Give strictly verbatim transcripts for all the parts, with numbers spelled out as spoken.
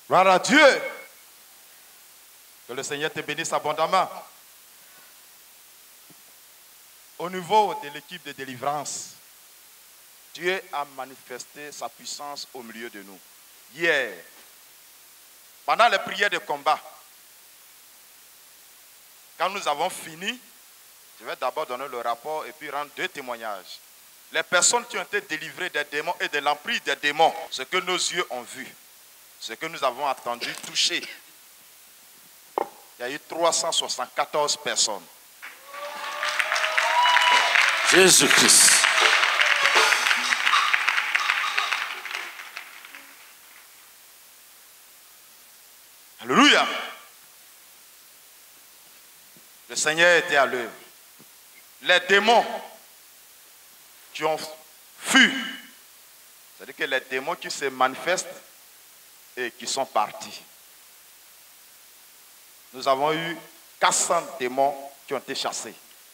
Gloire à Dieu. Que le Seigneur te bénisse abondamment. Au niveau de l'équipe de délivrance, Dieu a manifesté sa puissance au milieu de nous. Hier, pendant les prières de combat, quand nous avons fini, je vais d'abord donner le rapport et puis rendre deux témoignages. Les personnes qui ont été délivrées des démons et de l'emprise des démons, ce que nos yeux ont vu, ce que nous avons entendu, touché. Il y a eu trois cent soixante-quatorze personnes. Jésus-Christ. Alléluia. Le Seigneur était à l'œuvre. Les démons qui ont fui, c'est-à-dire que les démons qui se manifestent et qui sont partis. Nous avons eu quatre cents démons qui ont été chassés.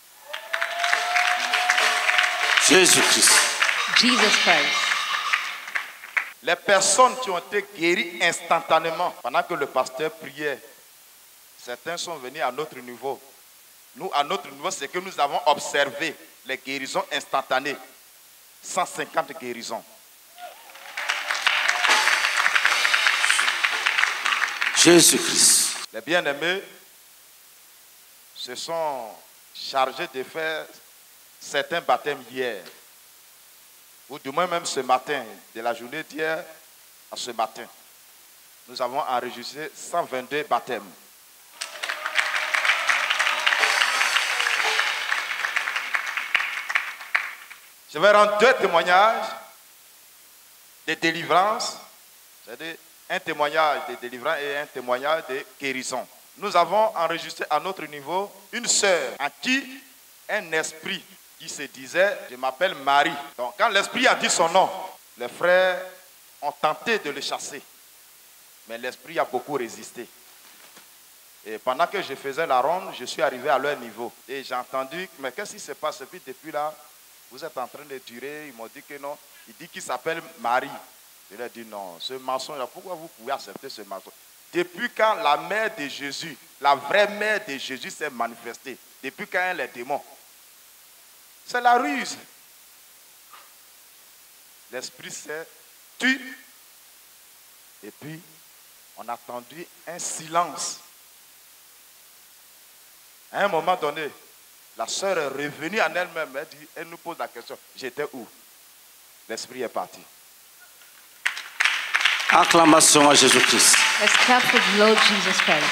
Jésus-Christ. Jesus Christ. Les personnes qui ont été guéries instantanément, pendant que le pasteur priait, certains sont venus à notre niveau. Nous, à notre niveau, c'est que nous avons observé les guérisons instantanées. cent cinquante guérisons. Jésus-Christ. Les bien-aimés se sont chargés de faire certains baptêmes hier. Ou du moins même ce matin, de la journée d'hier à ce matin. Nous avons enregistré cent vingt-deux baptêmes. Je vais rendre deux témoignages de délivrance, c'est-à-dire un témoignage de délivrance et un témoignage de guérison. Nous avons enregistré à notre niveau une sœur en qui un esprit qui se disait « Je m'appelle Marie ». Donc quand l'esprit a dit son nom, les frères ont tenté de le chasser. Mais l'esprit a beaucoup résisté. Et pendant que je faisais la ronde, je suis arrivé à leur niveau. Et j'ai entendu « Mais qu'est-ce qui se passe ?» Et puis depuis là, vous êtes en train de durer. Ils m'ont dit que non. Il dit qu'il s'appelle Marie. Je leur ai dit non, ce mensonge-là, pourquoi vous pouvez accepter ce mensonge? Depuis quand la mère de Jésus, la vraie mère de Jésus s'est manifestée? Depuis quand elle est démon? C'est la ruse. L'esprit s'est tu. Et puis, on a attendu un silence. À un moment donné, la sœur est revenue en elle-même. Elle, dit, elle nous pose la question, j'étais où? L'esprit est parti. Acclamation à Jésus-Christ. Let's clap for the Lord Jesus Christ.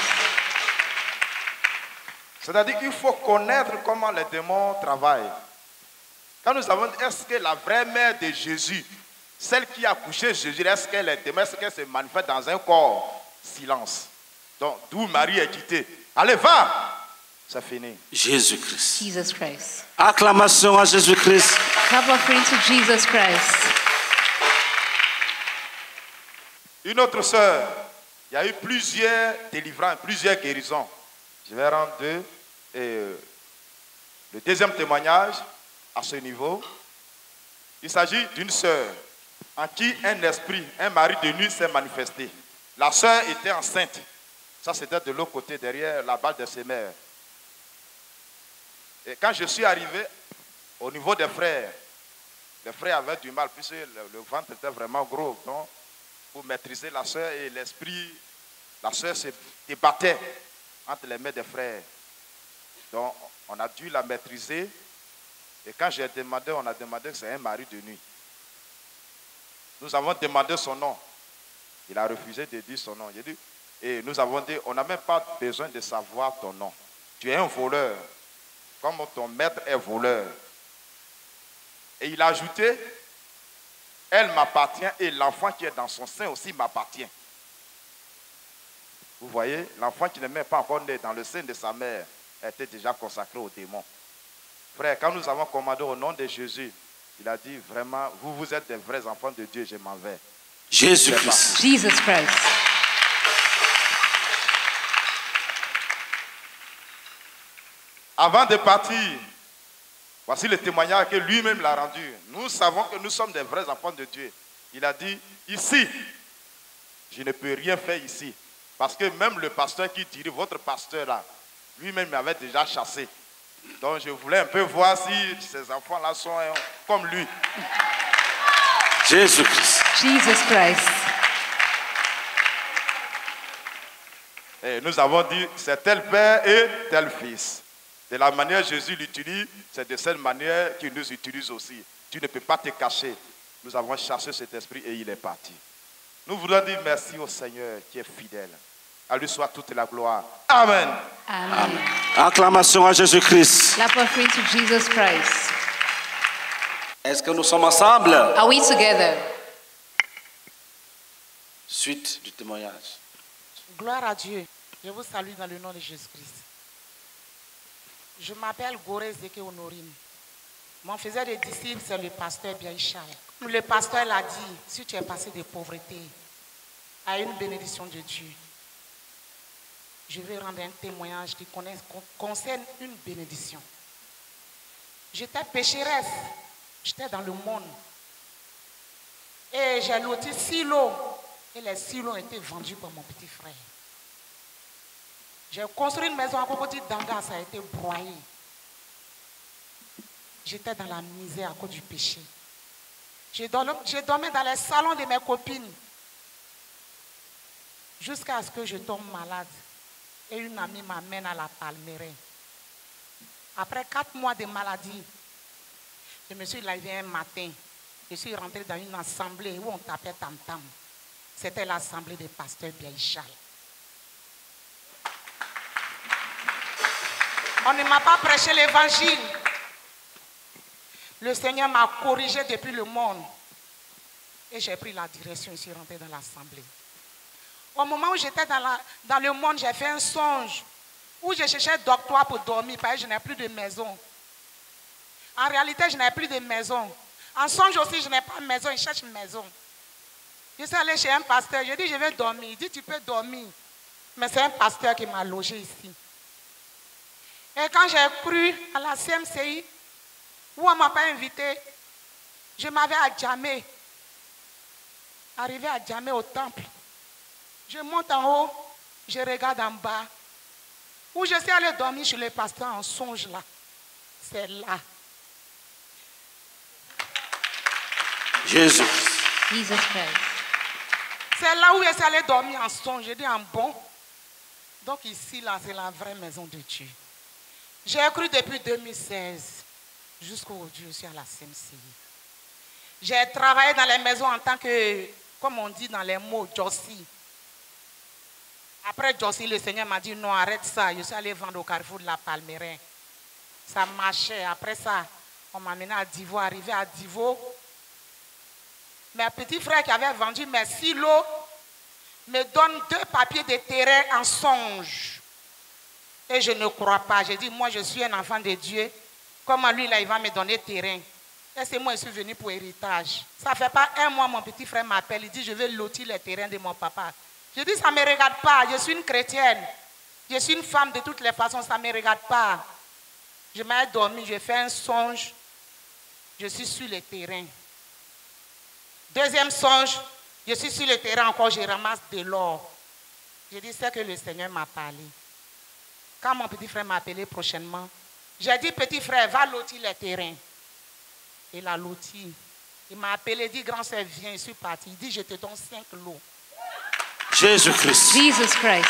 C'est-à-dire qu'il faut connaître comment les démons travaillent. Quand nous avons dit, est-ce que la vraie mère de Jésus, celle qui a couché Jésus, est-ce qu'elle est démon, est-ce qu'elle se manifeste dans un corps? Silence. Donc, d'où Marie est quittée. Allez, va! C'est fini. Jésus-Christ. Jesus Christ. Acclamation à Jésus-Christ. Clap offering to Jesus Christ. Une autre sœur, il y a eu plusieurs délivrances, plusieurs guérisons. Je vais rendre deux. Et euh, le deuxième témoignage, à ce niveau, il s'agit d'une sœur en qui un esprit, un mari de nuit s'est manifesté. La sœur était enceinte. Ça, c'était de l'autre côté, derrière la balle de ses mères. Et quand je suis arrivé au niveau des frères, les frères avaient du mal, puisque le, le ventre était vraiment gros. Donc, pour maîtriser la sœur et l'esprit, la sœur se débattait entre les mains des frères. Donc, on a dû la maîtriser. Et quand j'ai demandé, on a demandé que c'est un mari de nuit. Nous avons demandé son nom. Il a refusé de dire son nom. J'ai dit, et nous avons dit, on n'a même pas besoin de savoir ton nom. Tu es un voleur, comme ton maître est voleur. Et il a ajouté, elle m'appartient et l'enfant qui est dans son sein aussi m'appartient. Vous voyez, l'enfant qui n'est même pas encore né dans le sein de sa mère était déjà consacré au démon. Frère, quand nous avons commandé au nom de Jésus, il a dit vraiment, vous, vous êtes des vrais enfants de Dieu, je m'en vais. Jésus-Christ. Jesus Christ. Avant de partir, voici le témoignage que lui-même l'a rendu. Nous savons que nous sommes des vrais enfants de Dieu. Il a dit, ici, je ne peux rien faire ici. Parce que même le pasteur qui dirige, votre pasteur là, lui-même m'avait déjà chassé. Donc je voulais un peu voir si ces enfants-là sont comme lui. Jésus-Christ. Jesus Christ. Et nous avons dit, c'est tel père et tel fils. De la manière dont Jésus l'utilise, c'est de cette manière qu'il nous utilise aussi. Tu ne peux pas te cacher. Nous avons chassé cet esprit et il est parti. Nous voulons dire merci au Seigneur qui est fidèle. À lui soit toute la gloire. Amen. Amen. Acclamation à Jésus-Christ. Clap offering to Jesus Christ. Est-ce que nous sommes ensemble? Are we together? Suite du témoignage. Gloire à Dieu. Je vous salue dans le nom de Jésus-Christ. Je m'appelle Goré Zeke Honorine. Mon faiseur de disciples, c'est le pasteur Biaïchal. Le pasteur l'a dit, si tu es passé de pauvreté à une bénédiction de Dieu, je vais rendre un témoignage qui connaît, concerne une bénédiction. J'étais pécheresse, j'étais dans le monde. Et j'ai loti silos. Et les silos ont été vendus par mon petit frère. J'ai construit une maison à côté d'Anga, ça a été broyé. J'étais dans la misère à cause du péché. J'ai dormi, j'ai dormi dans les salons de mes copines. Jusqu'à ce que je tombe malade. Et une amie m'amène à la Palmeraie. Après quatre mois de maladie, je me suis levée un matin. Je suis rentrée dans une assemblée où on tapait tam-tam. C'était l'assemblée des pasteurs Biaïchal. On ne m'a pas prêché l'évangile. Le Seigneur m'a corrigé depuis le monde. Et j'ai pris la direction et suis rentrée dans l'assemblée. Au moment où j'étais dans, la, dans le monde, j'ai fait un songe où je cherchais docteur pour dormir parce que je n'ai plus de maison. En réalité, je n'ai plus de maison. En songe aussi, je n'ai pas de maison, je cherche une maison. Je suis allée chez un pasteur, je dis je vais dormir. Il dit tu peux dormir. Mais c'est un pasteur qui m'a logé ici. Et quand j'ai cru à la C M C I, où on ne m'a pas invité, je m'avais à Djamé. Arrivé à Djamé au temple. Je monte en haut, je regarde en bas. Où je suis allé dormir chez le pasteur en songe là. C'est là. Jésus. Jesus Christ. C'est là où je suis allé dormir en songe. Je dis en bon. Donc ici, là, c'est la vraie maison de Dieu. J'ai cru depuis deux mille seize jusqu'aujourd'hui, je suis à la C M C I. J'ai travaillé dans les maisons en tant que, comme on dit dans les mots, Jossi. Après Jossi, le Seigneur m'a dit non, arrête ça. Je suis allé vendre au carrefour de la Palmeraie. Ça marchait. Après ça, on m'a amené à Divo. Arrivé à Divo, mes petits frères qui avaient vendu mes silos me donnent deux papiers de terrain en songe. Et je ne crois pas. J'ai dit, moi je suis un enfant de Dieu. Comment lui, là, il va me donner terrain? Et c'est moi, je suis venu pour héritage. Ça ne fait pas un mois, mon petit frère m'appelle. Il dit, je vais lotir les terrains de mon papa. Je dis, ça ne me regarde pas. Je suis une chrétienne. Je suis une femme de toutes les façons. Ça ne me regarde pas. Je m'ai dormi, j'ai fait un songe. Je suis sur le terrain. Deuxième songe, je suis sur le terrain encore, je ramasse de l'or. Je dis, c'est que le Seigneur m'a parlé. Quand mon petit frère m'a appelé prochainement, j'ai dit, petit frère, va lotir les terrains. Il a loti. Il m'a appelé, il dit, grand frère, viens, je suis parti. Il dit, je te donne cinq lots. Jésus-Christ. Jesus Christ.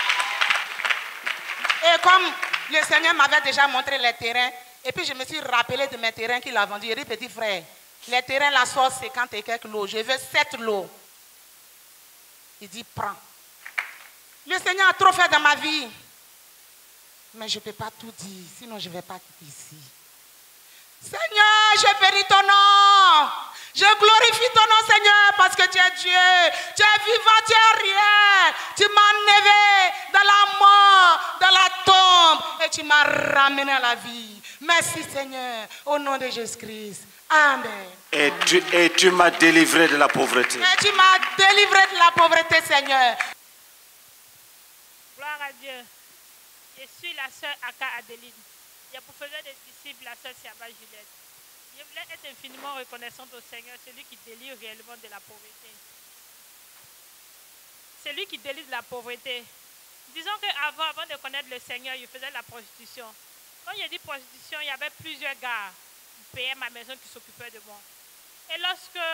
Et comme le Seigneur m'avait déjà montré les terrains, et puis je me suis rappelé de mes terrains qu'il a vendus. J'ai dit, petit frère, les terrains, la sauce, cinquante et quelques lots. Je veux sept lots. Il dit, prends. Le Seigneur a trop fait dans ma vie. Mais je ne peux pas tout dire, sinon je ne vais pas quitter ici. Seigneur, je bénis ton nom. Je glorifie ton nom, Seigneur, parce que tu es Dieu. Tu es vivant, tu es rien. Tu m'as enlevé dans la mort, dans la tombe, et tu m'as ramené à la vie. Merci, Seigneur, au nom de Jésus-Christ. Amen. Et tu, et tu m'as délivré de la pauvreté. Et tu m'as délivré de la pauvreté, Seigneur. Gloire à Dieu. Je suis la sœur Aka Adeline. Je pour faisais des disciples, la sœur Siaba Juliette. Je voulais être infiniment reconnaissante au Seigneur, celui qui délivre réellement de la pauvreté. c'est lui qui délivre de la pauvreté. Disons qu'avant avant de connaître le Seigneur, je faisais de la prostitution. Quand j'ai dit prostitution, il y avait plusieurs gars qui payaient ma maison, qui s'occupaient de moi. Et lorsque,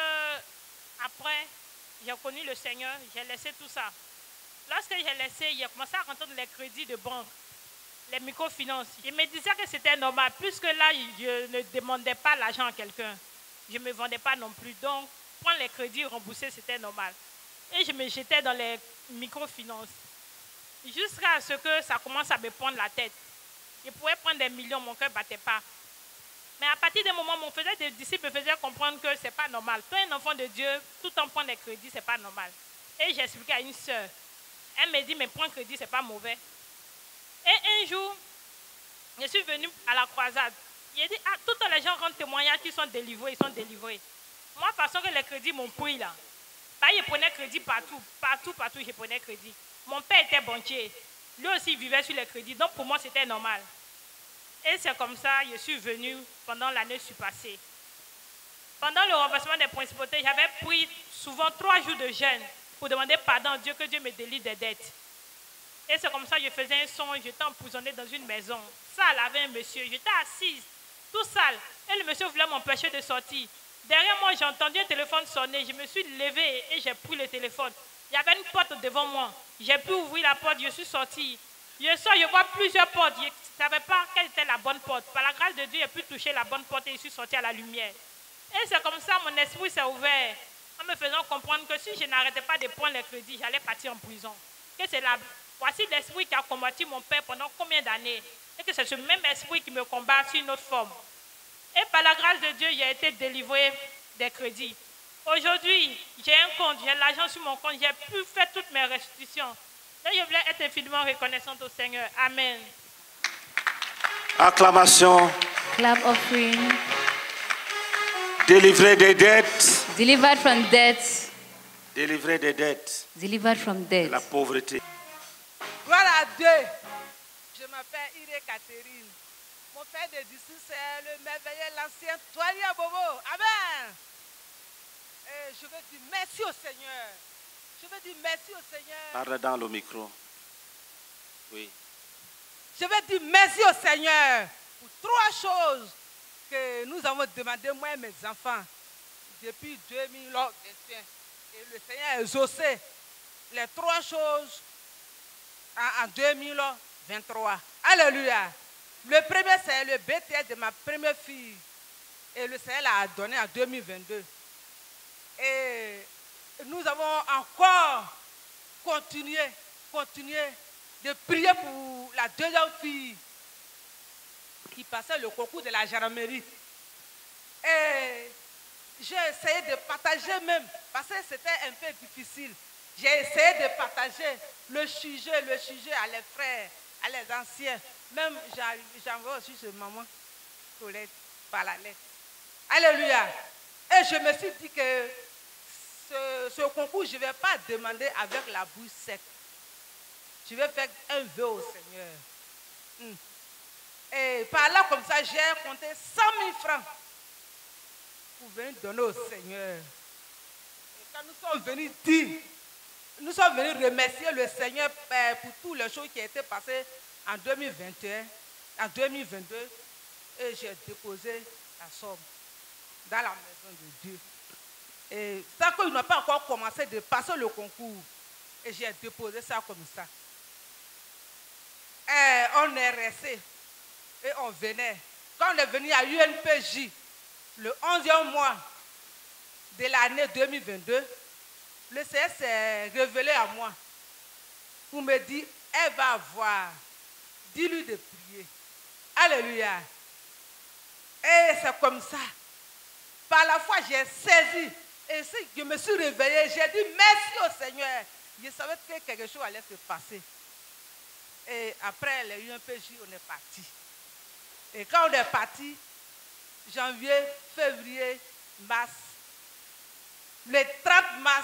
après, j'ai connu le Seigneur, j'ai laissé tout ça. Lorsque j'ai laissé, j'ai commencé à rentrer dans les crédits de banque, les microfinances. Je me disais que c'était normal, puisque là, je ne demandais pas l'argent à quelqu'un. Je ne me vendais pas non plus. Donc, prendre les crédits remboursés, c'était normal. Et je me jetais dans les microfinances. Jusqu'à ce que ça commence à me prendre la tête. Je pouvais prendre des millions, mon cœur ne battait pas. Mais à partir du moment où mon faisait des disciples me faisaient comprendre que ce n'est pas normal. Toi, un enfant de Dieu, tout en prendre des crédits, ce n'est pas normal. Et j'ai expliqué à une sœur. Elle me dit, mais prendre crédit, ce n'est pas mauvais. Et un jour, je suis venue à la croisade. J'ai dit, ah, tous les gens rendent témoignage qu'ils sont délivrés, ils sont délivrés. Moi, façon que les crédits m'ont pris là. Bah, je prenais crédit partout, partout, partout, je prenais crédit. Mon père était banquier. Lui aussi vivait sur les crédits, donc pour moi, c'était normal. Et c'est comme ça que je suis venue pendant l'année passée. Pendant le renversement des principautés, j'avais pris souvent trois jours de jeûne pour demander pardon à Dieu, que Dieu me délivre des dettes. Et c'est comme ça que je faisais un son, j'étais emprisonnée dans une maison. Sale avec un monsieur, j'étais assise, tout sale. Et le monsieur voulait m'empêcher de sortir. Derrière moi, j'ai entendu un téléphone sonner. Je me suis levée et j'ai pris le téléphone. Il y avait une porte devant moi. J'ai pu ouvrir la porte, je suis sortie. Je sors, je vois plusieurs portes. Je ne savais pas quelle était la bonne porte. Par la grâce de Dieu, j'ai pu toucher la bonne porte et je suis sortie à la lumière. Et c'est comme ça, mon esprit s'est ouvert en me faisant comprendre que si je n'arrêtais pas de prendre les crédits, j'allais partir en prison. Que c'est la... Voici l'esprit qui a combattu mon père pendant combien d'années. Et que c'est ce même esprit qui me combat sur une autre forme. Et par la grâce de Dieu, j'ai été délivré des crédits. Aujourd'hui, j'ai un compte, j'ai l'argent sur mon compte, j'ai pu faire toutes mes restitutions. Et je voulais être infiniment reconnaissante au Seigneur. Amen. Acclamation. Clap offering. Délivré des dettes. Delivered from death. Délivré des dettes. Delivered from death. La pauvreté. Gloire à Dieu. Je m'appelle Iré Catherine. Mon père de disciples, c'est le merveilleux, l'ancien Toalia Bobo. Amen. Et je veux dire merci au Seigneur. Je veux dire merci au Seigneur. Parle dans le micro. Oui. Je veux dire merci au Seigneur pour trois choses que nous avons demandé, moi et mes enfants, depuis deux mille vingt et un. Et le Seigneur a exaucé les trois choses en, en deux mille vingt-trois. Alléluia. Le premier, c'est le B T S de ma première fille. Et le Seigneur l'a donné en deux mille vingt-deux. Et nous avons encore continué, continué de prier pour la deuxième fille qui passait le concours de la gendarmerie. Et j'ai essayé de partager même, parce que c'était un peu difficile. J'ai essayé de partager le sujet, le sujet à les frères, à les anciens. Même j'envoie aussi chez maman Colette par la lettre. Alléluia. Et je me suis dit que ce, ce concours, je ne vais pas demander avec la bouche sec. Je vais faire un vœu au Seigneur. Hmm. Et par là, comme ça, j'ai compté cent mille francs pour venir donner au Seigneur. Et quand nous sommes venus dire, nous sommes venus remercier le Seigneur pour toutes les choses qui ont été passées en deux mille vingt et un, en deux mille vingt-deux, et j'ai déposé la somme dans la maison de Dieu. Et ça qu'il n'a pas encore commencé de passer le concours, et j'ai déposé ça comme ça. Et on est resté, et on venait. Quand on est venu à U N P J, le onzième mois de l'année deux mille vingt-deux, le Seigneur s'est révélé à moi pour me dire, elle va avoir, dis-lui de prier. Alléluia. Et c'est comme ça. Par la foi, j'ai saisi. Et si je me suis réveillée, j'ai dit merci au Seigneur. Je savais que quelque chose allait se passer. Et après les U N P J, on est parti. Et quand on est parti, janvier, février, mars, le trente mars,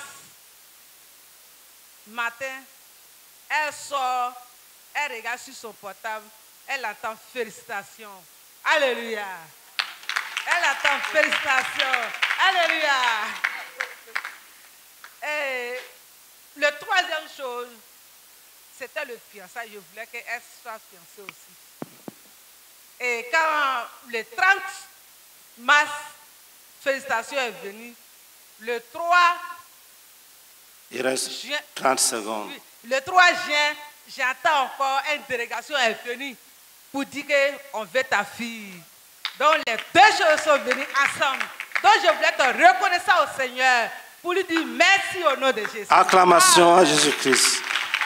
matin, elle sort, elle regarde sur son portable, elle entend félicitations. Alléluia. Elle entend félicitations. Alléluia. Et Le troisième chose, c'était le fiançailles. Je voulais qu'elle soit fiancée aussi. Et quand le trente mars, félicitations est venu, le trois Il reste juin, trente secondes. oui, le trois juin, j'entends encore une délégation est venue pour dire qu'on veut ta fille. Donc les deux choses sont venues ensemble. Donc je voulais te reconnaître au Seigneur pour lui dire merci au nom de Jésus. Acclamation à Jésus-Christ.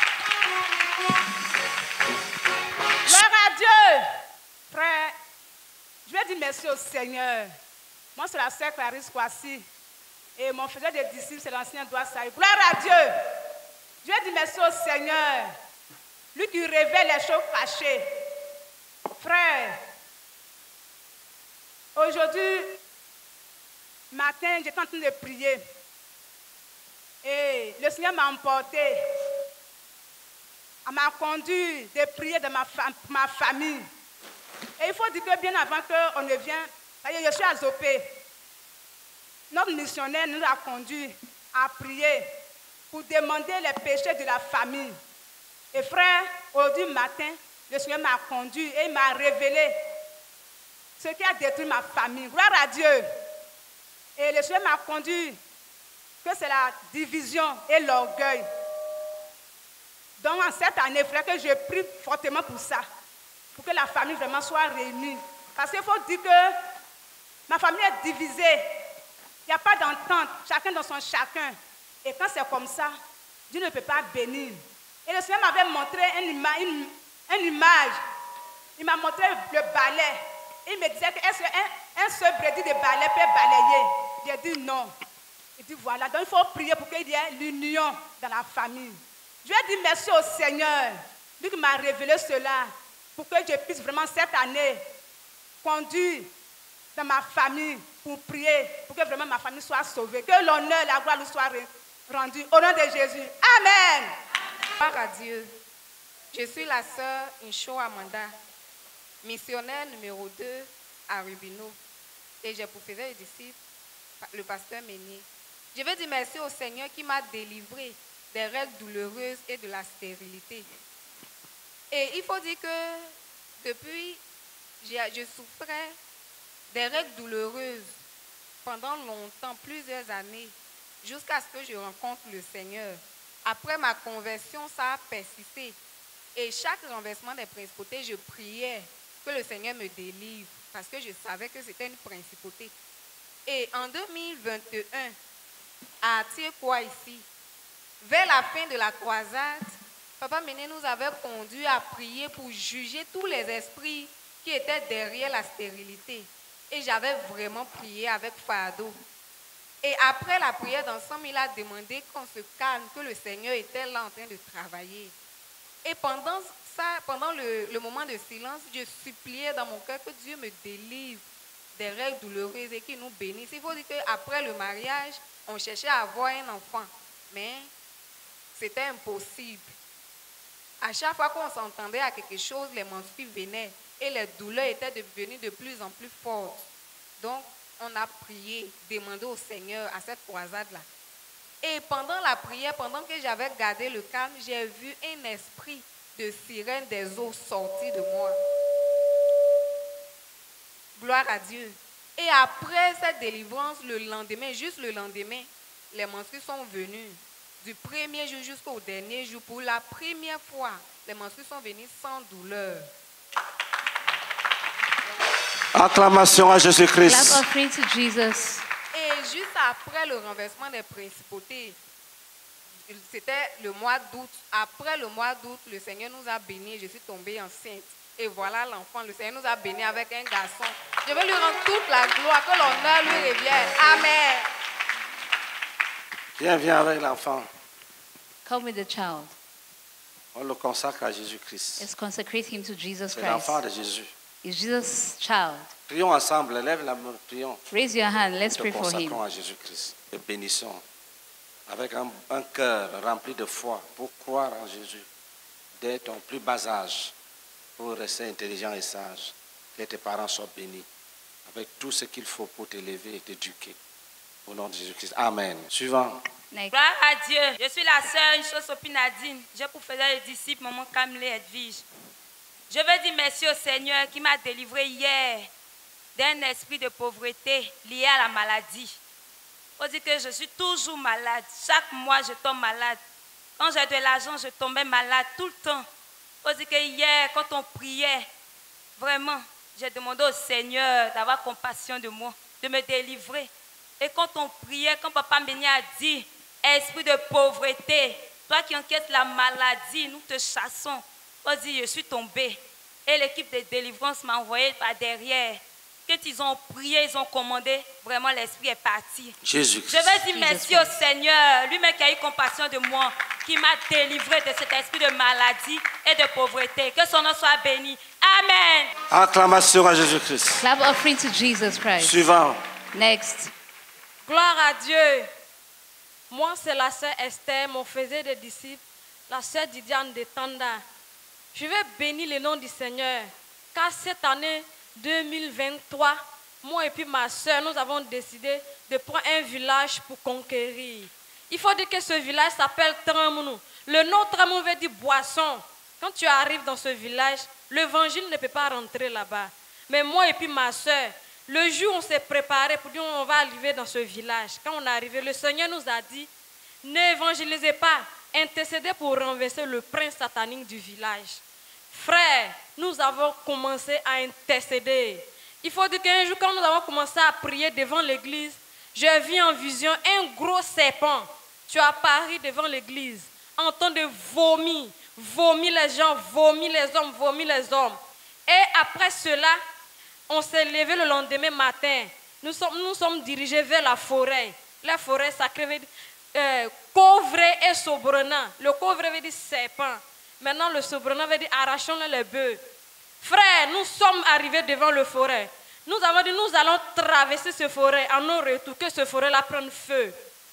Gloire à Dieu. Frère, je vais dire merci au Seigneur. Moi, c'est la sœur Clarisse Kwasi. Et mon frère des disciples, c'est l'ancien Doigt Saïd. Gloire à Dieu. Je vais dire merci au Seigneur. Lui qui révèle les choses cachées. Frère, aujourd'hui, matin, j'étais en train de prier. Et le Seigneur m'a emporté. Elle m'a conduit de prier de ma, fam ma famille. Et il faut dire que bien avant qu'on ne vienne, je suis à Zopé. Notre missionnaire nous a conduit à prier pour demander les péchés de la famille. Et frère, aujourd'hui matin, le Seigneur m'a conduit et il m'a révélé ce qui a détruit ma famille. Gloire à Dieu. Et le Seigneur m'a conduit que c'est la division et l'orgueil. Donc en cette année, frère, que je prie fortement pour ça, pour que la famille vraiment soit réunie. Parce qu'il faut dire que ma famille est divisée. Il n'y a pas d'entente, chacun dans son chacun. Et quand c'est comme ça, Dieu ne peut pas bénir. Et le Seigneur m'avait montré une, ima une, une image. Il m'a montré le balai. Il me disait qu'un un, un seul brebis de balai peut balayer. J'ai dit non. Il dit voilà, donc il faut prier pour qu'il y ait l'union dans la famille. Je vais dire merci au Seigneur, lui qui m'a révélé cela, pour que je puisse vraiment cette année conduire dans ma famille pour prier, pour que vraiment ma famille soit sauvée, que l'honneur, la gloire lui soit rendue au nom de Jésus. Amen. Gloire à Dieu. Je suis la sœur Incho Amanda, missionnaire numéro deux à Rubino. Et j'ai pour faire les disciples le pasteur Ménier. Je veux dire merci au Seigneur qui m'a délivré des règles douloureuses et de la stérilité. Et il faut dire que depuis, je souffrais des règles douloureuses pendant longtemps, plusieurs années, jusqu'à ce que je rencontre le Seigneur. Après ma conversion, ça a persisté. Et chaque renversement des principautés, je priais que le Seigneur me délivre, parce que je savais que c'était une principauté. Et en deux mille vingt et un, à Tiekwa ici, vers la fin de la croisade, Papa Méné nous avait conduits à prier pour juger tous les esprits qui étaient derrière la stérilité. Et j'avais vraiment prié avec fardeau. Et après la prière d'ensemble, il a demandé qu'on se calme, que le Seigneur était là en train de travailler. Et pendant ça, pendant le, le moment de silence, je suppliais dans mon cœur que Dieu me délivre des règles douloureuses et qu'il nous bénisse. Il faut dire qu'après le mariage, on cherchait à avoir un enfant, mais c'était impossible. À chaque fois qu'on s'entendait à quelque chose, les menstrues venaient et les douleurs étaient devenues de plus en plus fortes. Donc, on a prié, demandé au Seigneur à cette croisade-là. Et pendant la prière, pendant que j'avais gardé le calme, j'ai vu un esprit de sirène des eaux sortir de moi. Gloire à Dieu. Et après cette délivrance, le lendemain, juste le lendemain, les menstrues sont venues. Du premier jour jusqu'au dernier jour, pour la première fois, les menstrues sont venues sans douleur. Acclamation à Jésus-Christ. Clap offering to Jesus. Et juste après le renversement des principautés, c'était le mois d'août. Après le mois d'août, le Seigneur nous a bénis. Je suis tombée enceinte. Et voilà l'enfant. Le Seigneur nous a bénis avec un garçon. Je veux lui rendre toute la gloire, que l'honneur lui revienne. Amen. Viens, viens avec l'enfant. Come with the child. On le consacre à Jésus-Christ. Let's consecrate him to Jesus C'est Christ. l'enfant de Jésus. Is Jesus' child. Prions ensemble. Lève la main. Prions. Raise your hand. Let's Te pray for him. consacrons à Jésus-Christ. Et bénissons. Avec un, un cœur rempli de foi pour croire en Jésus. Dès ton plus bas âge. Pour rester intelligent et sage. Que tes parents soient bénis. Avec tout ce qu'il faut pour t'élever et t'éduquer. Au nom de Jésus-Christ. Amen. Suivant. Next. Gloire à Dieu. Je suis la sœur Incho Nadine. J'ai pour faire les disciples, maman Camille Edwige. Je veux dire merci au Seigneur qui m'a délivré hier d'un esprit de pauvreté lié à la maladie. On dit que je suis toujours malade. Chaque mois, je tombe malade. Quand j'ai de l'argent, je tombais malade tout le temps. On dit que hier, quand on priait, vraiment, j'ai demandé au Seigneur d'avoir compassion de moi, de me délivrer. Et quand on priait, quand Papa Béni a dit, esprit de pauvreté, toi qui enquêtes la maladie, nous te chassons. On dit, je suis tombée. Et l'équipe de délivrance m'a envoyé par derrière. Quand ils ont prié, ils ont commandé, vraiment l'esprit est parti. Jésus. Je veux dire merci au Seigneur, lui-même qui a eu compassion de moi, qui m'a délivré de cet esprit de maladie et de pauvreté. Que son nom soit béni. Amen. Acclamation à Jésus-Christ. Clap offering to Jesus Christ. Suivant. Next. Gloire à Dieu. Moi, c'est la sœur Esther, mon faisait des disciples, la sœur Didiane de Tanda. Je vais bénir le nom du Seigneur, car cette année deux mille vingt-trois, moi et puis ma sœur, nous avons décidé de prendre un village pour conquérir. Il faut dire que ce village s'appelle Tramounou. Le nom Tramounou veut dire boisson. Quand tu arrives dans ce village, l'évangile ne peut pas rentrer là-bas. Mais moi et puis ma sœur, le jour où on s'est préparé pour dire on va arriver dans ce village, quand on est arrivé, le Seigneur nous a dit, n'évangélisez pas, intercédez pour renverser le prince satanique du village. Frère, nous avons commencé à intercéder. Il faut dire qu'un jour, quand nous avons commencé à prier devant l'église, j'ai vu en vision un gros serpent. Tu as apparu devant l'église, en train de vomir, vomir les gens, vomir les hommes, vomir les hommes. Et après cela, on s'est levé le lendemain matin. Nous sommes, nous sommes dirigés vers la forêt. La forêt sacrée veut dire euh, couvre et sobrenant. Le couvre veut dire serpent. Maintenant, le sobrenant veut dire arrachons les bœufs. Frère, nous sommes arrivés devant le forêt. Nous avons dit nous allons traverser ce forêt en nos retours, que ce forêt-là prenne feu.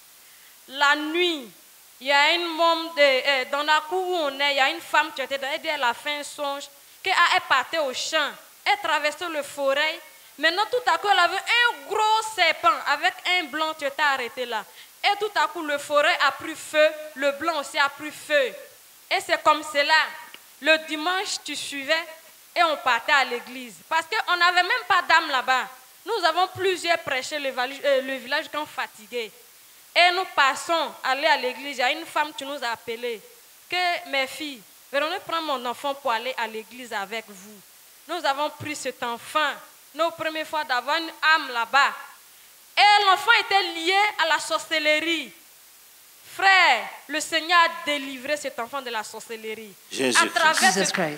La nuit, il y a une môme, de, euh, dans la cour où on est, il y a une femme qui était dans, elle dit elle a fait un songe, qu'elle est partie au champ. Elle traversait le forêt. Maintenant, tout à coup, elle avait un gros serpent avec un blanc qui était arrêté là. Et tout à coup, le forêt a pris feu, le blanc aussi a pris feu. Et c'est comme cela. Le dimanche, tu suivais et on partait à l'église. Parce qu'on n'avait même pas d'âme là-bas. Nous avons plusieurs prêché le, euh, le village quand fatigués. Et nous passons, aller à l'église. Il y a une femme qui nous a appelé. Que mes filles, venez prendre mon enfant pour aller à l'église avec vous. Nous avons pris cet enfant, nos premières fois d'avoir une âme là-bas. Et l'enfant était lié à la sorcellerie. Frère, le Seigneur a délivré cet enfant de la sorcellerie. Jésus Jesus Christ.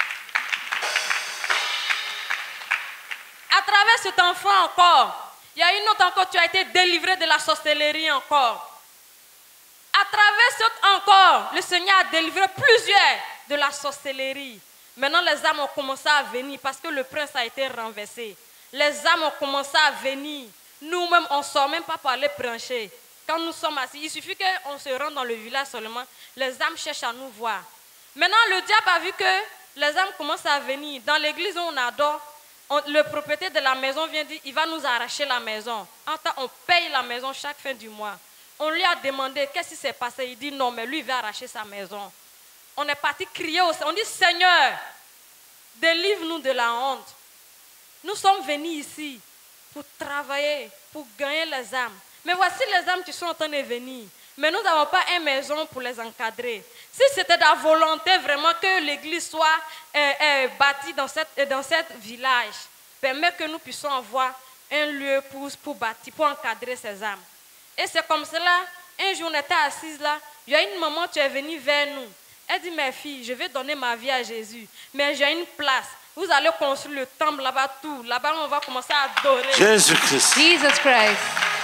À travers cet enfant encore, il y a une autre encore, tu as été délivré de la sorcellerie encore. À travers cet encore, le Seigneur a délivré plusieurs de la sorcellerie. Maintenant, les âmes ont commencé à venir parce que le prince a été renversé. Les âmes ont commencé à venir. Nous-mêmes, on ne sort même pas pour aller brancher. Quand nous sommes assis, il suffit qu'on se rende dans le village seulement. Les âmes cherchent à nous voir. Maintenant, le diable a vu que les âmes commencent à venir. Dans l'église où on adore, on, le propriétaire de la maison vient dire il va nous arracher la maison. En temps, on paye la maison chaque fin du mois. On lui a demandé qu'est-ce qui s'est passé. Il dit non, mais lui, il va arracher sa maison. On est parti crier au Seigneur. On dit Seigneur, délivre-nous de la honte. Nous sommes venus ici pour travailler, pour gagner les âmes. Mais voici les âmes qui sont en train de venir. Mais nous n'avons pas une maison pour les encadrer. Si c'était de la volonté vraiment que l'église soit euh, euh, bâtie dans cette, dans cette village, permet que nous puissions avoir un lieu pour, pour bâtir, pour encadrer ces âmes. Et c'est comme cela, un jour on était assise là, il y a une maman qui est venue vers nous. Elle dit, mes filles, je vais donner ma vie à Jésus, mais j'ai une place. Vous allez construire le temple là-bas, tout. Là-bas, on va commencer à adorer. Jésus-Christ. Jesus Christ.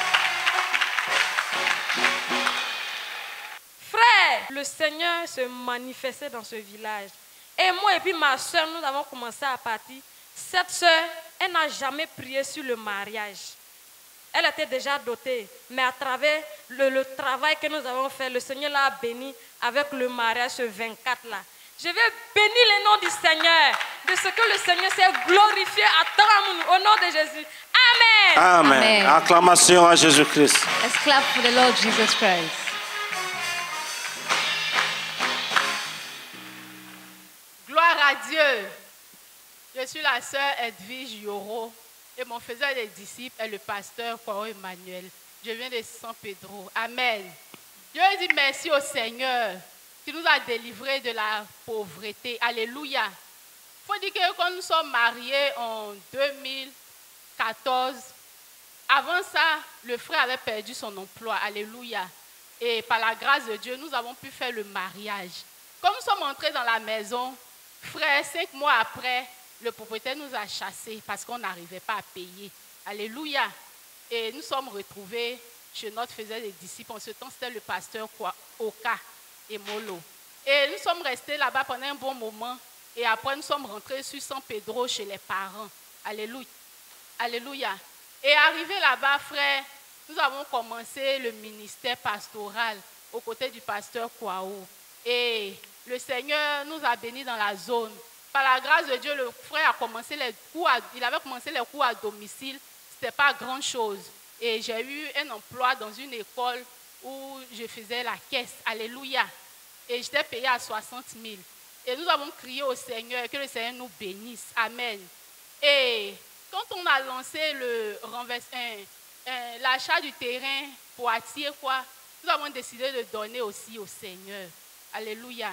Frère, le Seigneur se manifestait dans ce village. Et moi et puis ma soeur, nous avons commencé à partir. Cette soeur, elle n'a jamais prié sur le mariage. Elle était déjà dotée. Mais à travers le, le travail que nous avons fait, le Seigneur l'a béni avec le mariage ce vingt-quatre là. Je vais bénir le nom du Seigneur, de ce que le Seigneur s'est glorifié à Tramounou, au nom de Jésus. Amen. Amen. Amen. Acclamation à Jésus-Christ. Let's clap for the Lord Jesus Christ. Gloire à Dieu. Je suis la sœur Edwige Yoro et mon faiseur des disciples est le pasteur Kwao Emmanuel. Je viens de San Pedro. Amen. Je dis merci au Seigneur qui nous a délivrés de la pauvreté. Alléluia. Il faut dire que quand nous sommes mariés en deux mille quatorze, avant ça, le frère avait perdu son emploi. Alléluia. Et par la grâce de Dieu, nous avons pu faire le mariage. Quand nous sommes entrés dans la maison, frère, cinq mois après, le propriétaire nous a chassés parce qu'on n'arrivait pas à payer. Alléluia. Et nous sommes retrouvés chez notre faiseur des disciples. En ce temps, c'était le pasteur Oka et Molo. Et nous sommes restés là-bas pendant un bon moment. Et après, nous sommes rentrés sur San Pedro chez les parents. Alléluia. Alléluia. Et arrivé là-bas, frère, nous avons commencé le ministère pastoral aux côtés du pasteur Kwao. Et le Seigneur nous a bénis dans la zone. Par la grâce de Dieu, le frère a commencé les cours à, il avait commencé les cours à domicile. Ce n'était pas grand-chose. Et j'ai eu un emploi dans une école où je faisais la caisse. Alléluia. Et j'étais payée à soixante mille. Et nous avons crié au Seigneur, que le Seigneur nous bénisse. Amen. Et quand on a lancé le l'achat du terrain pour attirer quoi, nous avons décidé de donner aussi au Seigneur. Alléluia.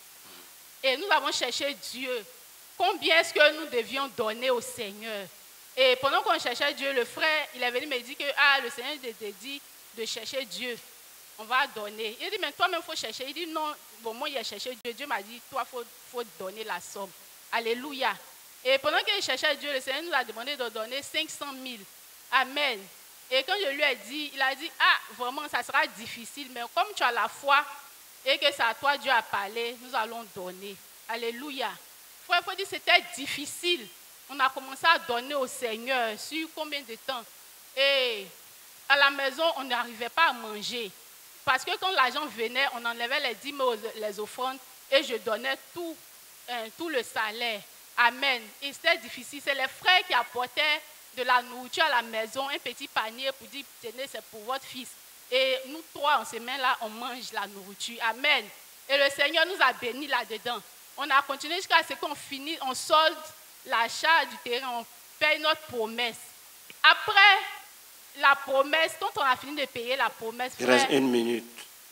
Et nous avons cherché Dieu. Combien est-ce que nous devions donner au Seigneur? Et pendant qu'on cherchait Dieu, le frère, il est venu me dire que ah, le Seigneur te dit de chercher Dieu. On va donner. Il dit, mais toi-même, il faut chercher. Il dit, non, bon, moi, il a cherché Dieu. Dieu m'a dit, toi, il faut, faut donner la somme. Alléluia. Et pendant qu'il cherchait Dieu, le Seigneur nous a demandé de donner cinq cent mille. Amen. Et quand je lui ai dit, il a dit, ah, vraiment, ça sera difficile, mais comme tu as la foi et que c'est à toi Dieu a parlé, nous allons donner. Alléluia. Frère, il faut dire, c'était difficile. On a commencé à donner au Seigneur sur combien de temps? Et à la maison, on n'arrivait pas à manger. Parce que quand l'argent venait, on enlevait les dîmes, les offrandes, et je donnais tout, hein, tout le salaire. Amen. Et c'était difficile. C'est les frères qui apportaient de la nourriture à la maison, un petit panier pour dire, tenez, c'est pour votre fils. Et nous trois, en ces mains-là, on mange la nourriture. Amen. Et le Seigneur nous a bénis là-dedans. On a continué jusqu'à ce qu'on finisse, on solde l'achat du terrain, on paye notre promesse. Après la promesse, quand on a fini de payer la promesse, il frère, reste une minute.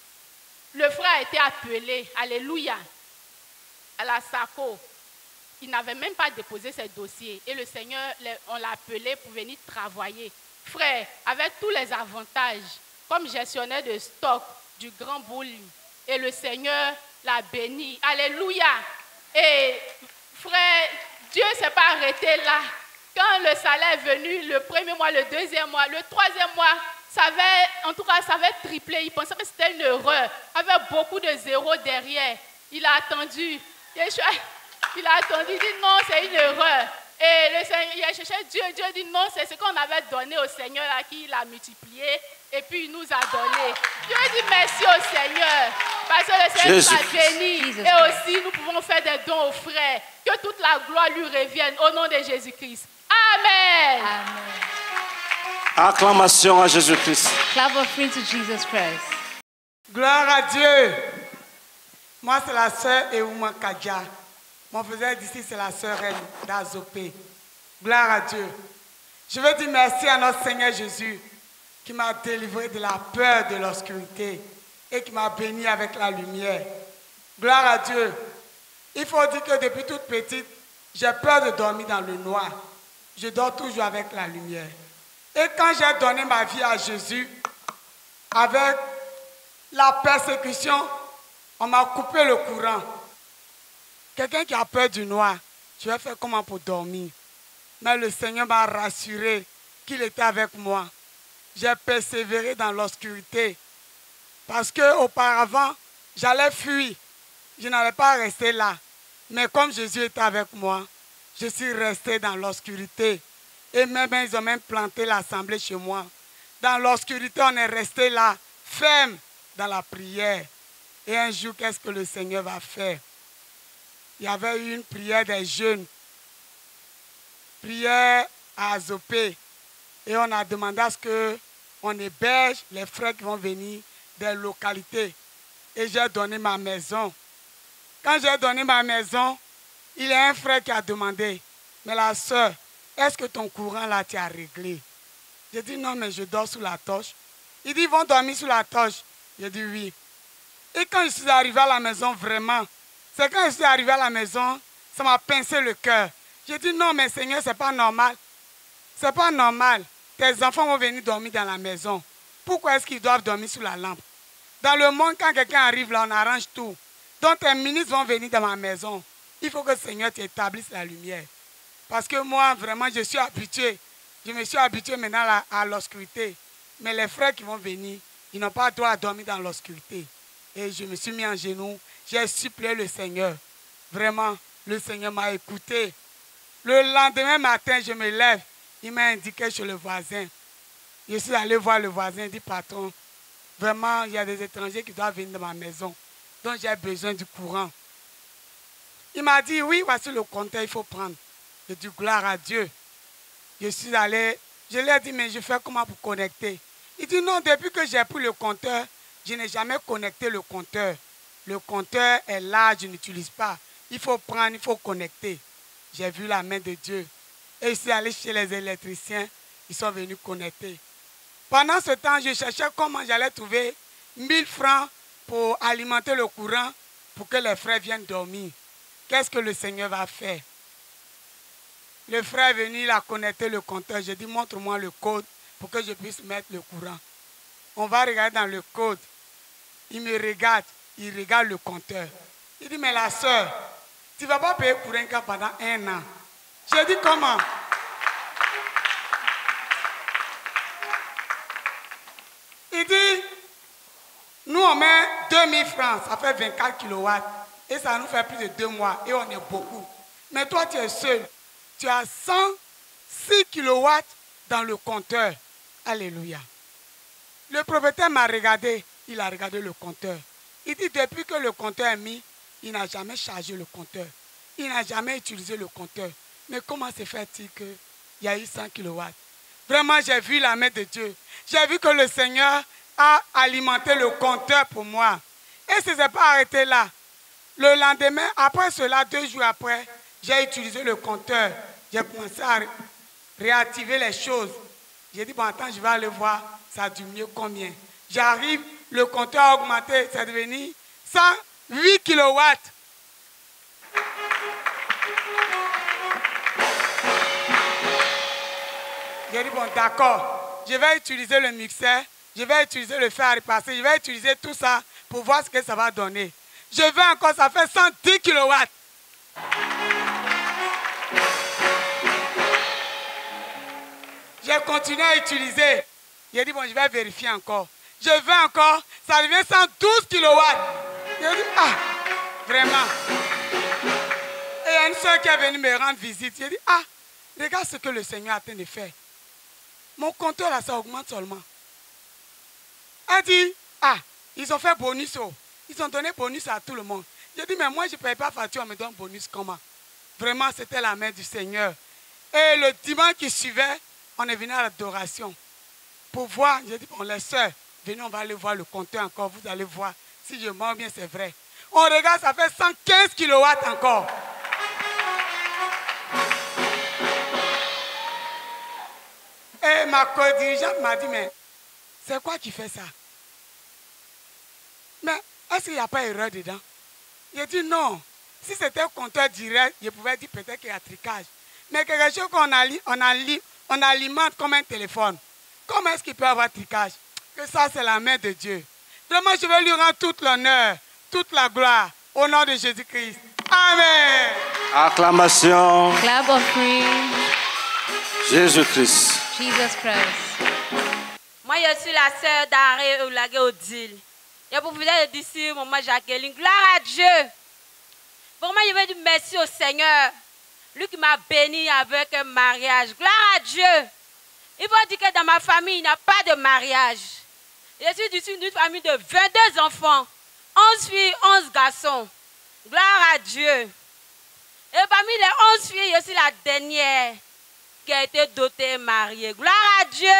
Le frère a été appelé, alléluia, à la SACO. Il n'avait même pas déposé ses dossiers. Et le Seigneur, on l'a appelé pour venir travailler. Frère, avec tous les avantages, comme gestionnaire de stock du grand volume. Et le Seigneur l'a béni. Alléluia. Et frère, Dieu ne s'est pas arrêté là. Quand le salaire est venu, le premier mois, le deuxième mois, le troisième mois, ça avait, en tout cas, ça avait triplé. Il pensait que c'était une erreur. Il y avait beaucoup de zéros derrière. Il a attendu. Il a attendu. Il dit non, c'est une erreur. Et le Seigneur, il a cherché Dieu. Dieu dit non, c'est ce qu'on avait donné au Seigneur à qui il a multiplié. Et puis il nous a donné. Dieu dit merci au Seigneur. Parce que le Seigneur nous a bénis. Et aussi, nous pouvons faire des dons aux frères. Que toute la gloire lui revienne au nom de Jésus-Christ. Amen. Amen. Acclamation à Jésus-Christ. Clap offering to Jesus Christ. Gloire à Dieu. Moi, c'est la sœur Euma Kadja. Mon frère d'ici, c'est la sœur Reine d'Azopé. Gloire à Dieu. Je veux dire merci à notre Seigneur Jésus qui m'a délivré de la peur de l'obscurité et qui m'a béni avec la lumière. Gloire à Dieu. Il faut dire que depuis toute petite, j'ai peur de dormir dans le noir. Je dors toujours avec la lumière. Et quand j'ai donné ma vie à Jésus, avec la persécution, on m'a coupé le courant. Quelqu'un qui a peur du noir, je vais faire comment pour dormir? Mais le Seigneur m'a rassuré qu'il était avec moi. J'ai persévéré dans l'obscurité. Parce qu'auparavant, j'allais fuir. Je n'allais pas rester là. Mais comme Jésus était avec moi, je suis resté dans l'obscurité. Et même, ils ont même planté l'assemblée chez moi. Dans l'obscurité, on est resté là, ferme dans la prière. Et un jour, qu'est-ce que le Seigneur va faire? Il y avait eu une prière des jeunes. Prière à Azopé. Et on a demandé à ce qu'on héberge les frères qui vont venir des localités. Et j'ai donné ma maison. Quand j'ai donné ma maison, il y a un frère qui a demandé, mais la soeur, est-ce que ton courant là, tu as réglé? J'ai dit non, mais je dors sous la torche. Il dit, ils vont dormir sous la torche. J'ai dit oui. Et quand je suis arrivé à la maison, vraiment, c'est quand je suis arrivé à la maison, ça m'a pincé le cœur. J'ai dit non, mais Seigneur, c'est pas normal. C'est pas normal. Tes enfants vont venir dormir dans la maison. Pourquoi est-ce qu'ils doivent dormir sous la lampe? Dans le monde, quand quelqu'un arrive là, on arrange tout. Donc tes ministres vont venir dans ma maison. Il faut que le Seigneur t'établisse la lumière. Parce que moi, vraiment, je suis habitué. Je me suis habitué maintenant à, à l'obscurité. Mais les frères qui vont venir, ils n'ont pas le droit à dormir dans l'obscurité. Et je me suis mis en genoux. J'ai supplié le Seigneur. Vraiment, le Seigneur m'a écouté. Le lendemain matin, je me lève. Il m'a indiqué chez le voisin. Je suis allé voir le voisin. Il dit, patron, vraiment, il y a des étrangers qui doivent venir dans ma maison. Donc, j'ai besoin du courant. Il m'a dit, oui, voici le compteur, il faut prendre. J'ai dit, gloire à Dieu. Je suis allé, je lui ai dit, mais je fais comment pour connecter? Il dit, non, depuis que j'ai pris le compteur, je n'ai jamais connecté le compteur. Le compteur est là, je n'utilise pas. Il faut prendre, il faut connecter. J'ai vu la main de Dieu. Et je suis allé chez les électriciens, ils sont venus connecter. Pendant ce temps, je cherchais comment j'allais trouver mille francs pour alimenter le courant pour que les frères viennent dormir. Qu'est-ce que le Seigneur va faire? Le frère est venu, il a connecté le compteur. J'ai dit, montre-moi le code pour que je puisse mettre le courant. On va regarder dans le code. Il me regarde, il regarde le compteur. Il dit, mais la soeur, tu ne vas pas payer courant pendant un an. J'ai dit, comment? Il dit, nous on met deux mille francs, ça fait vingt-quatre kilowatts. Et ça nous fait plus de deux mois et on est beaucoup. Mais toi tu es seul. Tu as cent six kilowatts dans le compteur. Alléluia. Le propriétaire m'a regardé, il a regardé le compteur. Il dit, depuis que le compteur est mis, il n'a jamais chargé le compteur. Il n'a jamais utilisé le compteur. Mais comment se fait-il qu'il y a eu cent kilowatts? Vraiment, j'ai vu la main de Dieu. J'ai vu que le Seigneur a alimenté le compteur pour moi. Et ce n'est pas arrêté là. Le lendemain, après cela, deux jours après, j'ai utilisé le compteur. J'ai commencé à réactiver les choses. J'ai dit, bon, attends, je vais aller voir, ça a diminué combien. J'arrive, le compteur a augmenté, c'est devenu cent huit kilowatts. J'ai dit, bon, d'accord, je vais utiliser le mixeur, je vais utiliser le fer à repasser, je vais utiliser tout ça pour voir ce que ça va donner. Je vais encore, ça fait cent dix kilowatts. J'ai continué à utiliser. J'ai dit, bon, je vais vérifier encore. Je vais encore, ça devient cent douze kilowatts. J'ai dit, ah, vraiment. Et il y a une soeur qui est venue me rendre visite. J'ai dit, ah, regarde ce que le Seigneur a train de faire. Mon compteur là, ça augmente seulement. Elle dit, ah, ils ont fait bonus. Oh. Ils ont donné bonus à tout le monde. J'ai dit, mais moi, je ne paye pas facture, on me donne bonus comment? Vraiment, c'était la main du Seigneur. Et le dimanche qui suivait, on est venu à l'adoration. Pour voir, j'ai dit, bon, les soeurs, venez, on va aller voir le compteur encore. Vous allez voir. Si je mens bien, c'est vrai. On regarde, ça fait cent quinze kilowatts encore. Et ma co-dirigeante m'a dit, mais c'est quoi qui fait ça? Mais est-ce qu'il n'y a pas erreur dedans? J'ai dit non. Si c'était un compteur direct, je pouvais dire peut-être qu'il y a tricage. Mais quelque chose qu'on ali, on, ali, on alimente comme un téléphone. Comment est-ce qu'il peut y avoir tricage? Que ça, c'est la main de Dieu. Vraiment, je vais lui rendre toute l'honneur, toute la gloire, au nom de Jésus-Christ. Amen. Acclamation. Clap offering. Jésus-Christ. Jesus Christ. Moi, je suis la sœur d'Arrêt Oulagué Odile. Je pour vous dire d'ici, maman Jacqueline. Gloire à Dieu. Vraiment, je veux dire merci au Seigneur. Lui qui m'a béni avec un mariage. Gloire à Dieu. Il faut dire que dans ma famille, il n'y a pas de mariage. Je suis d'ici d'une famille de vingt-deux enfants. onze filles, onze garçons. Gloire à Dieu. Et parmi les onze filles, je suis la dernière qui qui a été doté et marié. Gloire à Dieu.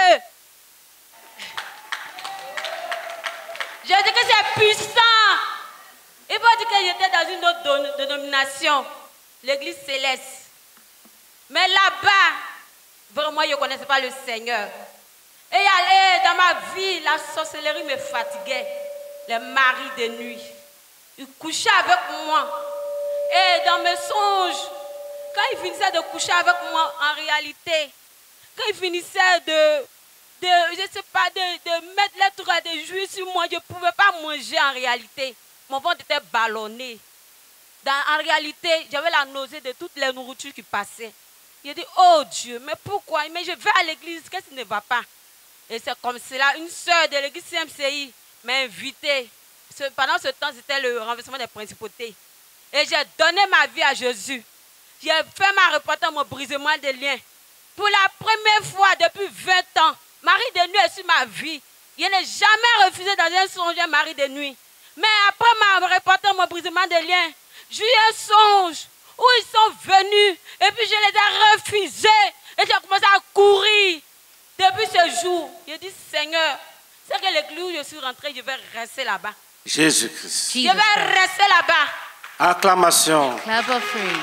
Je dis que c'est puissant. Il faut dire que j'étais dans une autre dénomination, l'église céleste. Mais là-bas, vraiment, je ne connaissais pas le Seigneur. Et aller dans ma vie, la sorcellerie me fatiguait. Les maris de nuit. Ils couchaient avec moi. Et dans mes songes, quand ils finissaient de coucher avec moi, en réalité, quand ils finissaient de, de je sais pas, de, de mettre les trucs de jus sur moi, je ne pouvais pas manger en réalité. Mon ventre était ballonné. Dans, en réalité, j'avais la nausée de toutes les nourritures qui passaient. J'ai dit, oh Dieu, mais pourquoi? Mais je vais à l'église, qu'est-ce qui ne va pas? Et c'est comme cela, une sœur de l'église C M C I m'a invité. Pendant ce temps, c'était le renversement des principautés. Et j'ai donné ma vie à Jésus. J'ai fait ma repentance, mon brisement de liens. Pour la première fois depuis vingt ans, mari de nuit est sur ma vie. Je n'ai jamais refusé dans un songe un mari de nuit. Mais après ma repentance, mon brisement de liens, j'ai eu un songe où ils sont venus et puis je les ai refusés. Et j'ai commencé à courir. Depuis ce jour, j'ai dit, Seigneur, c'est que l'église où je suis rentrée, je vais rester là-bas. Jésus-Christ. Je vais rester là-bas. Acclamation. Clap offering.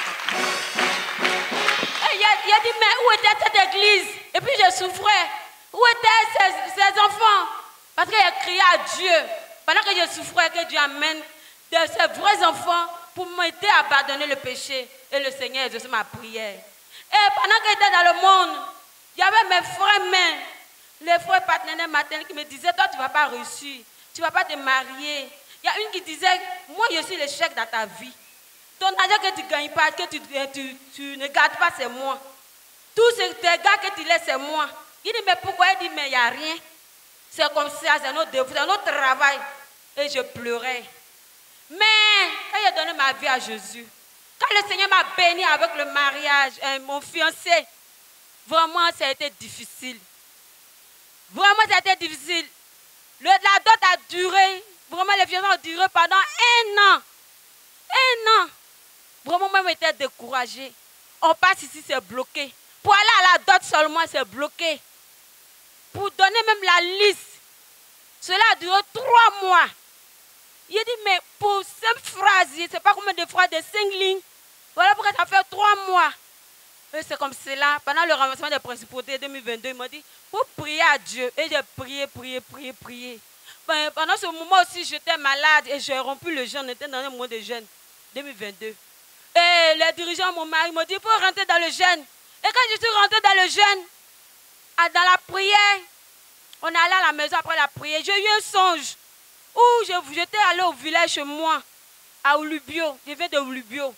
Et il a dit, mais où était cette église? Et puis je souffrais. Où étaient ces, ces enfants? Parce qu'il a crié à Dieu. Pendant que je souffrais, que Dieu amène de ces vrais enfants pour m'aider à abandonner le péché. Et le Seigneur a exaucé ma prière. Et pendant que j'étais dans le monde, il y avait mes frères mains, les frères partenaires maternels qui me disaient, toi tu ne vas pas réussir, tu ne vas pas te marier. Il y a une qui disait, moi je suis l'échec dans ta vie. Ton argent que tu ne gagnes pas, que tu, tu, tu ne gardes pas, c'est moi. Tous ces gars que tu laisses, c'est moi. Il dit, mais pourquoi? Il dit, mais il n'y a rien. C'est comme ça, c'est notre devoir, c'est notre travail. Et je pleurais. Mais quand j'ai donné ma vie à Jésus, quand le Seigneur m'a béni avec le mariage, hein, mon fiancé, vraiment ça a été difficile. Vraiment ça a été difficile. Le, la dot a duré, vraiment les fiançailles ont duré pendant un an. Un an. Vraiment moi j'étais découragée. On passe ici, c'est bloqué. Pour aller à la dot seulement, c'est bloqué. Pour donner même la liste, cela a duré trois mois. Il a dit, mais pour cinq phrases, je ne sais pas combien de phrases, de cinq lignes, voilà pourquoi ça fait trois mois. Et c'est comme cela, pendant le renversement des principautés deux mille vingt-deux, il m'a dit, faut prier à Dieu. Et j'ai prié, prié, prié, prié. Ben, pendant ce moment aussi, j'étais malade et j'ai rompu le jeûne, on était dans un mois de jeûne, deux mille vingt-deux. Et les dirigeants, mon mari, m'ont dit, il faut rentrer dans le jeûne. Et quand je suis rentrée dans le jeûne, dans la prière, on est allé à la maison après la prière, j'ai eu un songe. Où j'étais allé au village chez moi, à Oulubio, je viens de Oulubio.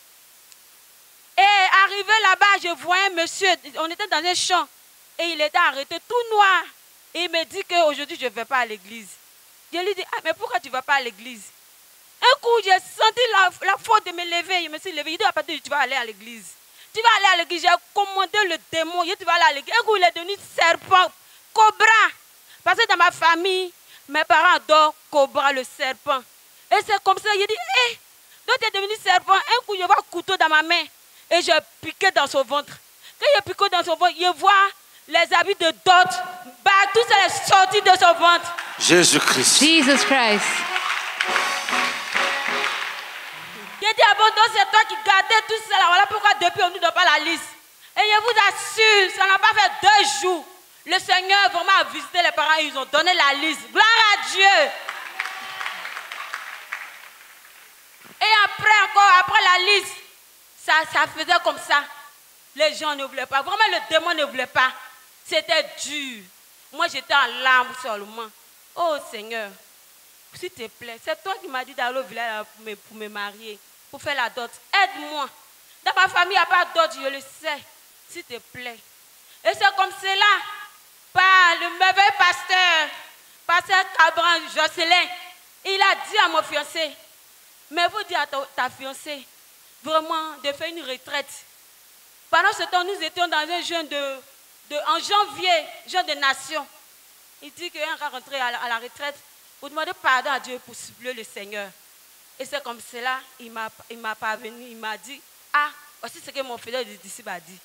Et arrivé là-bas, je voyais un monsieur, on était dans un champ, et il était arrêté tout noir. Et il me dit qu'aujourd'hui, je ne vais pas à l'église. Je lui dis, ah, mais pourquoi tu ne vas pas à l'église? Un coup, j'ai senti la, la force de me lever, je me suis levé, il dit, à partir de tu vas aller à l'église. Tu vas aller à l'église, j'ai commandé le démon, il dit, tu vas aller à l'église. Un coup, il est devenu serpent, cobra. Parce que dans ma famille, mes parents adorent cobra, le serpent. Et c'est comme ça, il dit, hé, hey, donc tu es devenu serpent. Un coup, je vois un couteau dans ma main. Et je piqué dans son ventre. Quand je piqué dans son ventre, je vois les habits de Dot, bah, tout ça est sorti de son ventre. Jésus-Christ. Jesus Christ. J'ai dit, ah bon, donc c'est toi qui gardais tout ça. Voilà pourquoi depuis on ne nous donne pas la liste. Et je vous assure, ça n'a pas fait deux jours. Le Seigneur vraiment a visité les parents et ils ont donné la liste. Gloire à Dieu. Et après encore, après la liste, ça, ça faisait comme ça. Les gens ne voulaient pas. Vraiment, le démon ne voulait pas. C'était dur. Moi, j'étais en larmes seulement. Oh Seigneur, s'il te plaît, c'est toi qui m'as dit d'aller au village pour me, pour me marier, pour faire la dot. Aide-moi. Dans ma famille, il n'y a pas de dot, je le sais. S'il te plaît. Et c'est comme cela, par le merveilleux pasteur, pasteur Cabran Jocelyn, il a dit à mon fiancé, mais vous dites à ta, ta fiancée, vraiment, de faire une retraite. Pendant ce temps, nous étions dans un jeûne de, de, en janvier, jeûne de nation. Il dit qu'il va rentrer à la, à la retraite pour demander pardon à Dieu pour supplier le Seigneur. Et c'est comme cela, il m'a parvenu, il m'a dit, ah, voici ce que mon fidèle disciple a dit.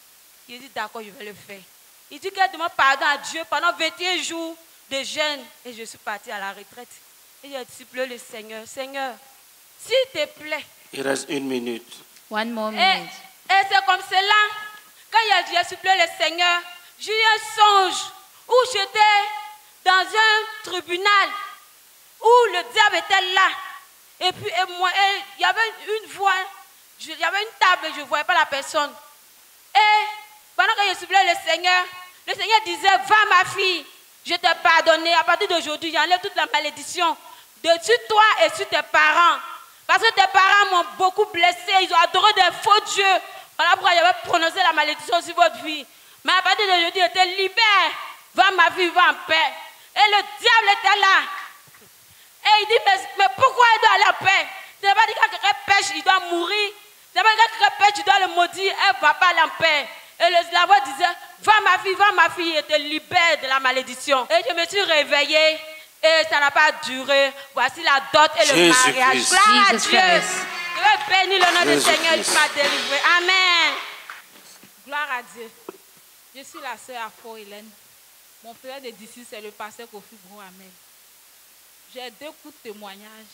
Il dit d'accord, je vais le faire. Il dit qu'elle demande pardon à Dieu pendant vingt et un jours de jeûne. Et je suis partie à la retraite. Et j'ai supplié le Seigneur. Seigneur, s'il te plaît. Il reste une minute. One more Et, minute. et c'est comme cela, quand j'ai supplié le Seigneur, j'ai eu un songe où j'étais dans un tribunal, où le diable était là. Et puis, et moi, et il y avait une voix, je- il y avait une table, je ne voyais pas la personne. Et pendant que je suppliais le Seigneur, le Seigneur disait, va ma fille, je t'ai pardonné. À partir d'aujourd'hui, j'enlève toute la malédiction de sur toi et sur tes parents. Parce que tes parents m'ont beaucoup blessé, ils ont adoré des faux dieux. Voilà pourquoi j'avais prononcé la malédiction sur votre vie. Mais à partir d'aujourd'hui, je te libère. Va ma fille, va en paix. Et le diable était là. Et il dit, mais, mais pourquoi il doit aller en paix? Tu n'as pas dit que quelqu'un pêche, il doit mourir. Tu n'as pas dit que quelqu'un pêche, tu dois le maudire. Elle ne va pas aller en paix. Et le, la voix disait, va ma fille, va ma fille, et te libère de la malédiction. Et je me suis réveillée. Et ça n'a pas duré. Voici la dot et le Jésus mariage. Christ. Gloire à Jesus Dieu. Christ. Je vais bénir le nom du Jésus Seigneur qui Christ. m'a délivré. Amen. Gloire à Dieu. Je suis la sœur Afro Hélène. Mon frère de d'ici, c'est le pasteur Kofi Bro Amel. J'ai deux coups de témoignage.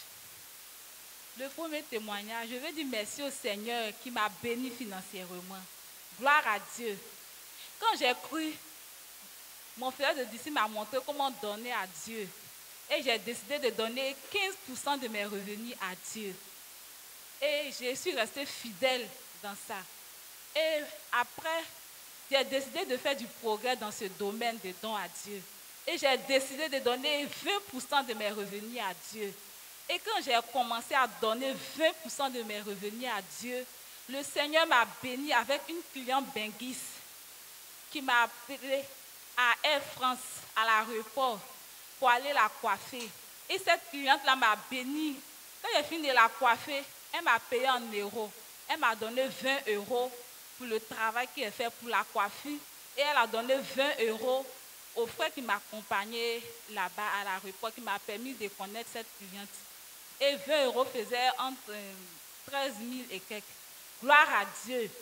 Le premier témoignage, je veux dire merci au Seigneur qui m'a béni financièrement. Gloire à Dieu. Quand j'ai cru, mon frère de d'ici m'a montré comment donner à Dieu. Et j'ai décidé de donner quinze pour cent de mes revenus à Dieu. Et je suis restée fidèle dans ça. Et après, j'ai décidé de faire du progrès dans ce domaine de dons à Dieu. Et j'ai décidé de donner vingt pour cent de mes revenus à Dieu. Et quand j'ai commencé à donner vingt pour cent de mes revenus à Dieu, le Seigneur m'a béni avec une cliente benguise qui m'a appelé à Air France, à l'aéroport, pour aller la coiffer. Et cette cliente-là m'a béni. Quand j'ai fini de la coiffer, elle m'a payé en euros. Elle m'a donné vingt euros pour le travail qu'elle a fait pour la coiffure. Et elle a donné vingt euros au frère qui m'accompagnait là-bas à l'aéroport, qui m'a permis de connaître cette cliente. Et vingt euros faisaient entre treize mille et quelques. Gloire à Dieu.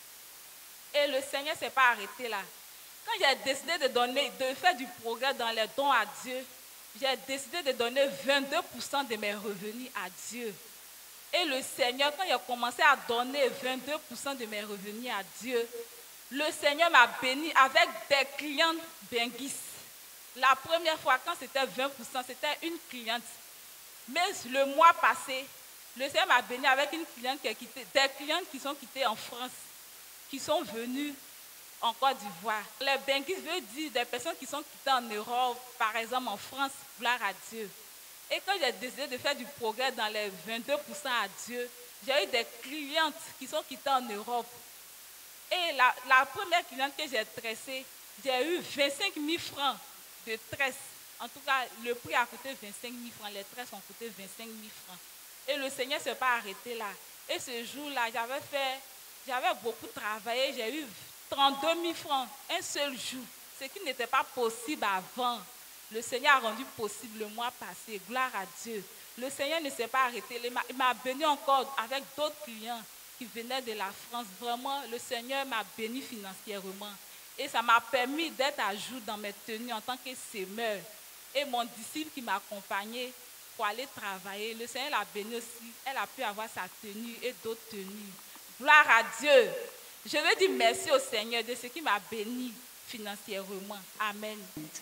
Et le Seigneur ne s'est pas arrêté là. Quand j'ai décidé de donner, de faire du progrès dans les dons à Dieu, j'ai décidé de donner vingt-deux pour cent de mes revenus à Dieu. Et le Seigneur, quand j'ai commencé à donner vingt-deux pour cent de mes revenus à Dieu, le Seigneur m'a béni avec des clientes benguisses. La première fois, quand c'était vingt pour cent, c'était une cliente. Mais le mois passé, le Seigneur m'a béni avec une cliente qui a quitté, des clientes qui sont quittées en France, qui sont venues en Côte d'Ivoire. Les benguisses veut dire des personnes qui sont quittées en Europe, par exemple en France, gloire à Dieu. Et quand j'ai décidé de faire du progrès dans les vingt-deux pour cent à Dieu, j'ai eu des clientes qui sont quittées en Europe. Et la, la première cliente que j'ai tressée, j'ai eu vingt-cinq mille francs de tresse. En tout cas, le prix a coûté vingt-cinq mille francs, les tresses ont coûté vingt-cinq mille francs. Et le Seigneur ne s'est pas arrêté là. Et ce jour-là, j'avais fait, j'avais beaucoup travaillé, j'ai eu trente-deux mille francs un seul jour, ce qui n'était pas possible avant. Le Seigneur a rendu possible le mois passé, gloire à Dieu. Le Seigneur ne s'est pas arrêté, il m'a béni encore avec d'autres clients qui venaient de la France. Vraiment, le Seigneur m'a béni financièrement. Et ça m'a permis d'être à jour dans mes tenues en tant que semeur. Et mon disciple qui m'a accompagné pour aller travailler, le Seigneur l'a béni aussi. Elle a pu avoir sa tenue et d'autres tenues. Gloire à Dieu. Je veux dire merci au Seigneur de ce qui m'a béni financièrement. Amen.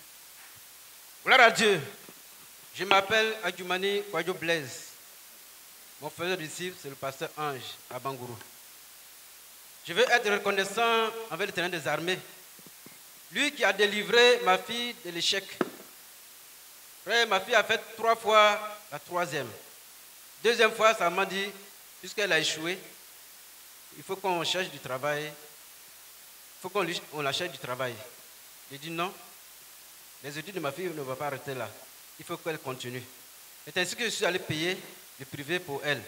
Gloire à Dieu. Je m'appelle Adjoumani Kwadjo Blaise. Mon frère de disciple, c'est le pasteur Ange à Bangourou. Je veux être reconnaissant envers l'Éternel des armées. Lui qui a délivré ma fille de l'échec. Frère, ma fille a fait trois fois la troisième. Deuxième fois, ça m'a dit, puisqu'elle a échoué, il faut qu'on cherche du travail. Il faut qu'on on la cherche du travail. J'ai dit non. Les études de ma fille ne vont pas arrêter là. Il faut qu'elle continue. C'est ainsi que je suis allé payer le privé pour elle.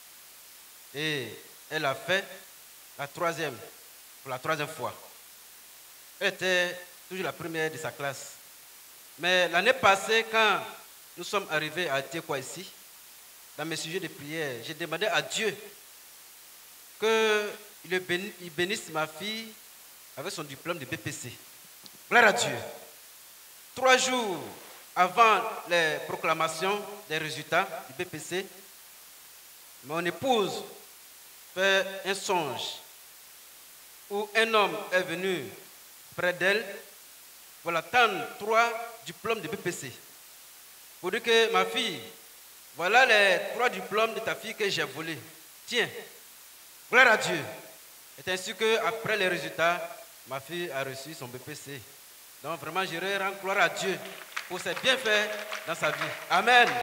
Et elle a fait la troisième, pour la troisième fois. Elle était toujours la première de sa classe. Mais l'année passée, quand nous sommes arrivés à Tiekwa ici, dans mes sujets de prière, j'ai demandé à Dieu qu'il bénisse ma fille avec son diplôme de B P C. Gloire à Dieu. Trois jours avant les proclamations des résultats du B P C, mon épouse fait un songe où un homme est venu près d'elle pour l'attendre trois diplômes de B P C. Pour dire que ma fille, voilà les trois diplômes de ta fille que j'ai volés. Tiens, gloire à Dieu. C'est ainsi qu'après les résultats, ma fille a reçu son B P C. Donc vraiment, je rends gloire à Dieu pour ses bienfaits dans sa vie. Amen.